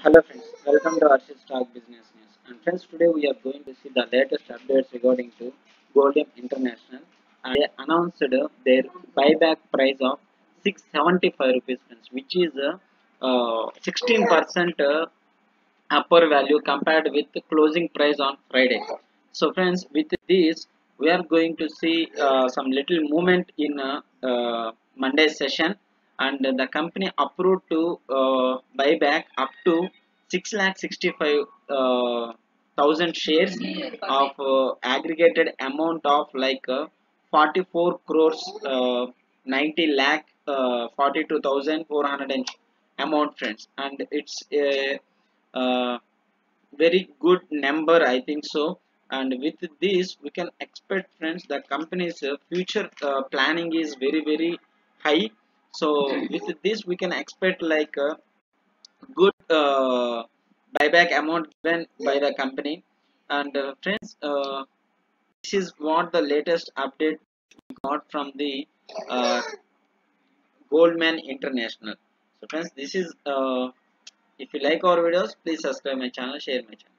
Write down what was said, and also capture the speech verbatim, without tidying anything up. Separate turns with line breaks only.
Hello friends, welcome to Arshid Stock Business News. And friends, today we are going to see the latest updates regarding to Golden International. And they announced uh, their buyback price of six hundred seventy-five rupees, friends, which is uh, uh, sixteen percent uh, upper value compared with the closing price on Friday. So friends, with this, we are going to see uh, some little movement in uh, uh, Monday session, and the company approved to uh, buy back up to six lakh sixty-five uh, thousand shares of uh, aggregated amount of like uh, forty-four crores uh, ninety lakh uh, forty-two thousand four hundred amount, friends, and it's a uh, very good number, I think so. And with this we can expect, friends, the company's uh, future uh, planning is very very high. So with this we can expect like a good uh, buyback amount given by the company. And uh, friends, uh, this is what the latest update we got from the uh, Goldman International. So friends, this is uh, if you like our videos, please subscribe my channel, share my channel.